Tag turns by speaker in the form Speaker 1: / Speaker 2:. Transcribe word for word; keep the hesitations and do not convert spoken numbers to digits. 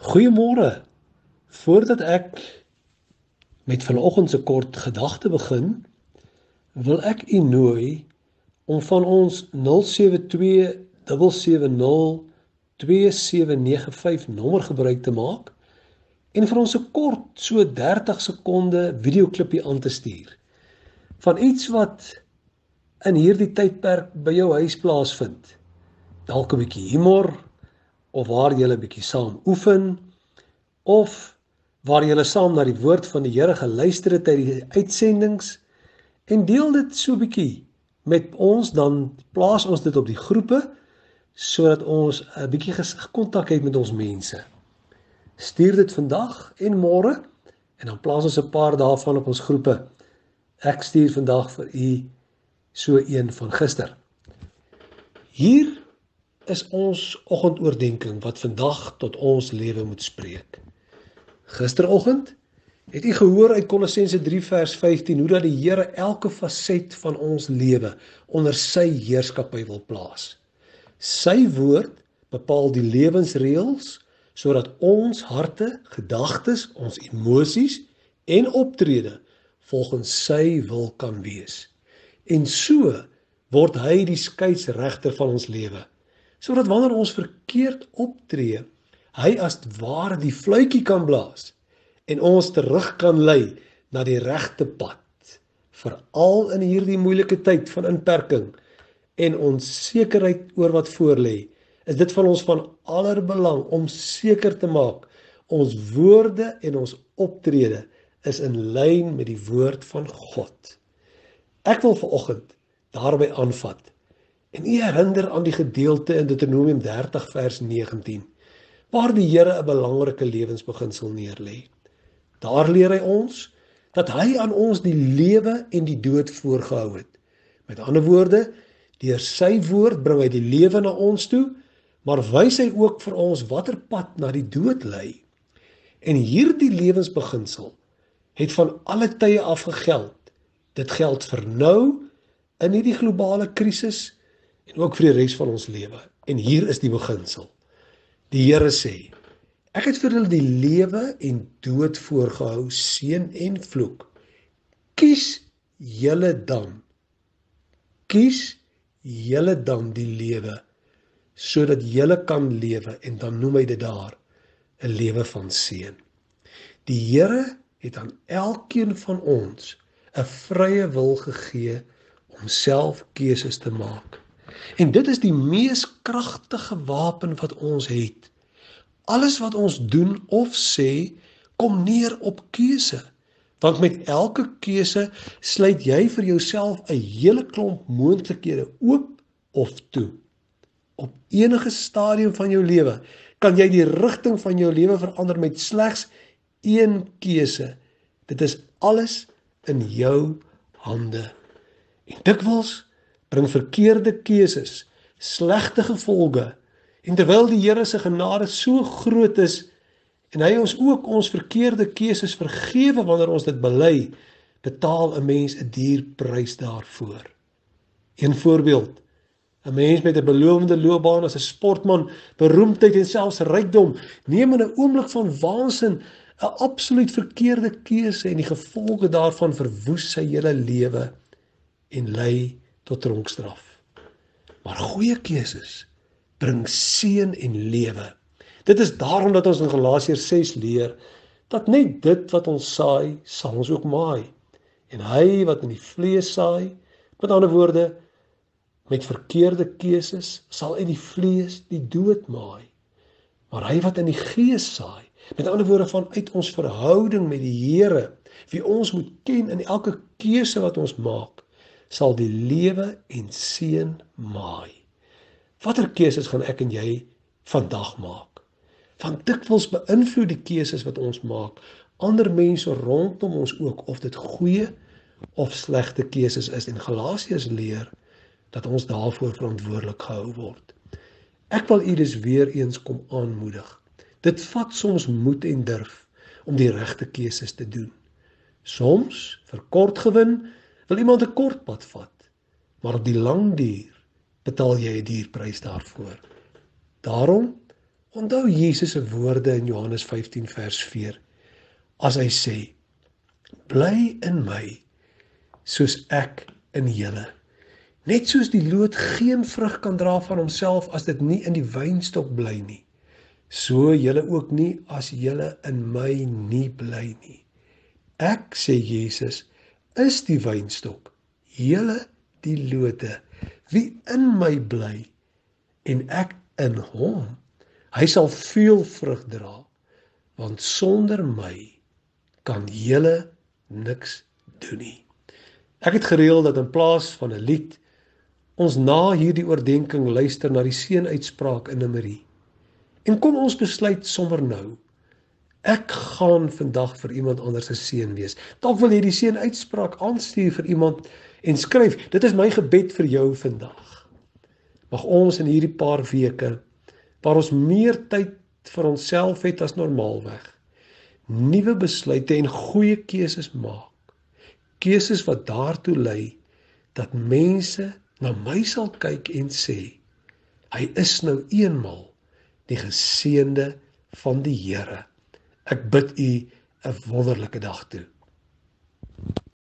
Speaker 1: Goeiemôre. Voordat ek met vanoggend se kort gedagte begin, wil ek u nooi om van ons nul sewe twee sewe sewe nul twee sewe nege vyf nommer gebruik te maak en vir ons 'n kort so dertig sekonde videoklipie aan te stuur van iets wat in hierdie tydperk by jou huis plaasvind. Dalk 'n bietjie humor of waar jy 'n bietjie saam oefen of waar julle saam na die woord van die Here geluister het uit die uitsendings en deel dit so bietjie met ons, dan plaas ons dit op die groepe sodat ons 'n bietjie kontak het met ons mense. Stuur dit vandag en môre en dan plaas ons 'n paar daarvan op ons groepe. Ek stuur vandag vir u so een van gister. Hier is ons oggendoordenkings wat vandag tot ons lewe moet spreek. Gisteroggend het u gehoor uit Kolossense drie vers vyftien hoe dat die Here elke faset van ons lewe onder sy heerskappy wil plaas. Sy woord bepaal die lewensreëls sodat ons harte, gedagtes, ons emosies en optrede volgens sy wil kan wees. En so word hy die skeieregter van ons lewe, sodat wanneer ons verkeerd optree, hy as ware die fluitjie kan blaas en ons terug kan lei na die regte pad, veral in hierdie moeilike tyd van inperking en onsekerheid oor wat voorlê. Is dit van ons van allerbelang om seker te maak ons woorde en ons optrede is in lyn met die woord van God. Ek wil vanoggend daarby aanvat en u herinner aan die gedeelte in Deuteronomium dertig vers negentien, waar die Here 'n belangrike lewensbeginsel neerlê. Daar leer hy ons dat hy aan ons die lewe en die dood voorgehou het. Met ander woorde, deur sy woord bring hy die lewe na ons toe, maar wys hy ook vir ons watter pad na die dood lei. En hierdie lewensbeginsel het van alle tye af gegeld. Dit geld vir nou in hierdie globale krisis en ook vir die res van ons lewe. En hier is die beginsel. Die Here sê: ek het vir hulle die lewe en dood voorgehou, seën en vloek. Kies julle dan. Kies julle dan die lewe, sodat julle kan lewe, en dan noem hy dit daar 'n lewe van seën. Die Here het aan elkeen van ons 'n vrye wil gegee om self keuses te maak. En dit is die mees kragtige wapen wat ons het. Alles wat ons doen of sê, kom neer op keuse. Want met elke keuse sluit jy vir jouself 'n hele klomp moontlikhede oop of toe. Op enige stadium van jou lewe kan jy die rigting van jou lewe verander met slegs een keuse. Dit is alles in jou hande. En dikwels bring verkeerde keuses slegte gevolge. En terwyl die Here se genade so groot is en hy ons ook ons verkeerde keuses vergewe wanneer ons dit bely, betaal 'n mens 'n duur prys daarvoor. Een voorbeeld: 'n mens met 'n belovende loopbaan as 'n sportman, beroemdheid en selfs rykdom, neem in 'n oomblik van waansin 'n absoluut verkeerde keuse en die gevolge daarvan verwoes sy hele lewe en lei tot tronkstraf. Maar goeie keuses bring seën en lewe. Dit is daarom dat ons in Galasiërs ses leer dat net dit wat ons saai, sal ons ook maai. En hy wat in die vlees saai, met ander woorde, met verkeerde keuses, sal uit die vlees die dood maai. Maar hy wat in die gees saai, met ander woorde vanuit ons verhouding met die Here, wie ons moet ken in elke keuse wat ons maak, sal die lewe en seën maai. Watter keuses gaan ek en jy vandag maak? Want dikwels beïnvloed die keuses wat ons maak ander mense rondom ons ook, of dit goeie of slegte keuses is. En Galasiërs leer dat ons daarvoor verantwoordelik gehou word. Ek wil u dus weer eens kom aanmoedig. Dit vat soms moed en durf om die regte keuses te doen. Soms, vir kort gewin, wil iemand 'n kort pad vat, maar op die lang duur betaal jy 'n duur prys daarvoor. Daarom Onthou Jesus se woorde in Johannes vyftien vers vier, as hy sê, bly in my, soos ek in julle. Net soos die loot geen vrug kan dra van homself as dit nie in die wynstok bly nie, so julle ook nie as julle in my nie bly nie. Ek, sê Jesus, is die wynstok, julle die lote. Wie in my bly en ek in hom, hy sal veel vrug dra, want sonder my kan julle niks doen nie. Ek het gereël dat in plaas van 'n lied ons na hierdie oordeenking luister na die seënuitspraak in Numeri. En kom ons besluit sommer nou. Ek gaan vandag vir iemand anders 'n seën wees. Dalk wil jy die seënuitspraak aanstuur vir iemand en skryf. Dit is my gebed vir jou vandag. Mag ons in hierdie paar weke, waar ons meer tyd vir onsself het as normaalweg, nuwe besluite en goeie keuses maak. Keuses wat daartoe lei dat mense na my sal kyk en sê, hy is nou eenmal die geseënde van die Here. Ek bid u 'n wonderlike dag toe.